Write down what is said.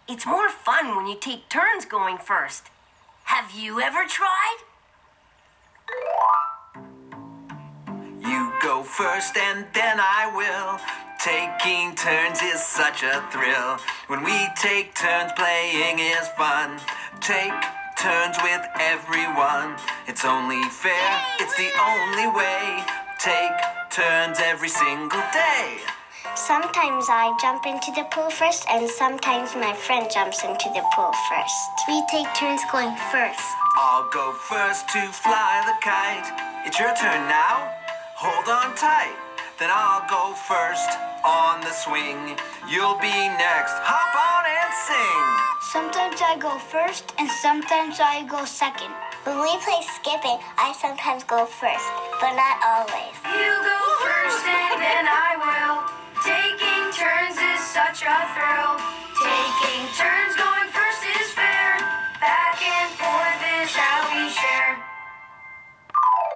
It's more fun when you take turns going first. Have you ever tried? You go first and then I will. Taking turns is such a thrill. When we take turns, playing is fun. Take turns with everyone. It's only fair, it's the only way. Take turns every single day. Sometimes I jump into the pool first, and sometimes my friend jumps into the pool first. We take turns going first. I'll go first to fly the kite. It's your turn now. Hold on tight. Then I'll go first on the swing. You'll be next. Hop on and sing. Sometimes I go first, and sometimes I go second. When we play skipping, I sometimes go first, but not always. You go first and then I will. Taking turns is such a thrill.